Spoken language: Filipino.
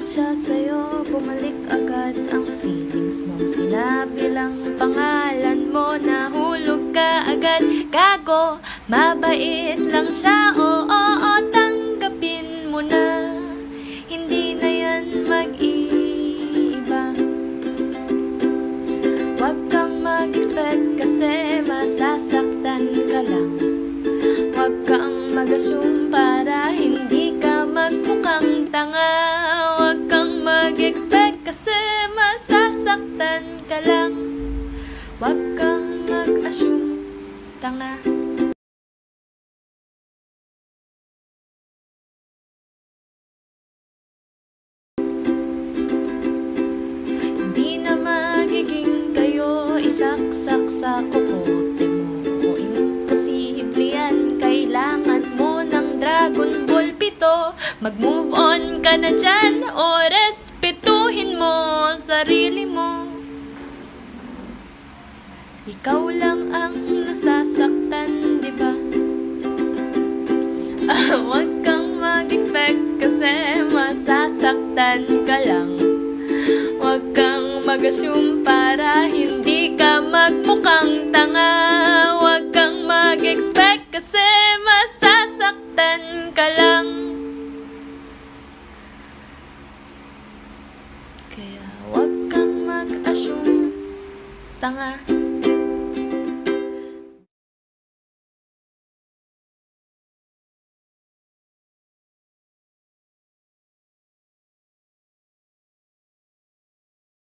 siya sa'yo, bumalik agad ang feelings mo. Sinabi lang pangalan mo, nahulog ka agad. Gago, mabait lang siya, oo, tanggapin mo na. Hindi na yan mag-iiba. Huwag kang mag-expect kasi masasaktan ka lang. Huwag kang mag-assume para hindi ka magmukhang tanga. Huwag kang mag-expect kasi masasaktan ka lang. Huwag kang mag-assume, tanga. Hindi na magiging kayo, isaksak sa kukote mo. O imposible yan, kailangan mo ng Dragon Ball pito. Mag-move on ka na dyan, o respetuhin mo sarili mo. Ikaw lang ang nasasaktan, diba? Huwag kang mag-expect kasi masasaktan ka lang. Huwag kang mag-assume para hindi ka magmukhang tanga. Huwag kang mag-expect kasi masasaktan ka lang. Kaya huwag kang mag-assume, tanga.